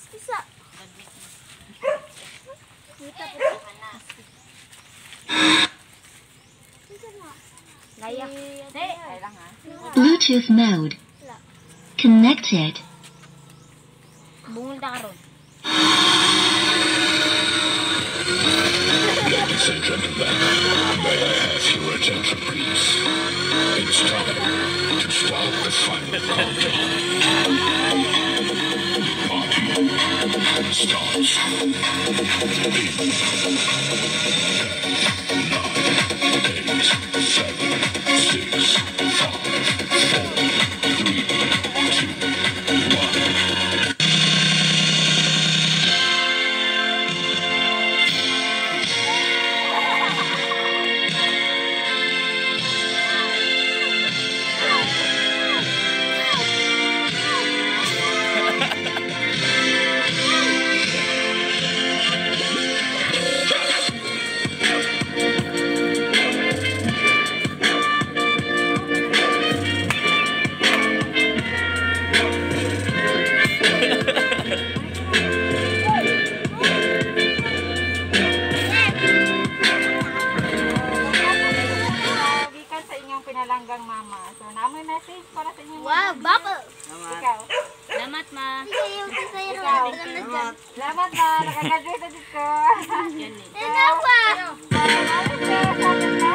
Isa. Layak. Bluetooth mode. Connected. Bungol na karon. Ladies and gentlemen, may I have your attention please? It's time to start the final countdown. The party starts in 'Hanggang mama. So, namoy message para sa inyo. Wow, bubble. Ikaw. Salamat, ma. Ikaw. Salamat, ma. Nakagraduate na dito. Yan eh. Salamat, ma.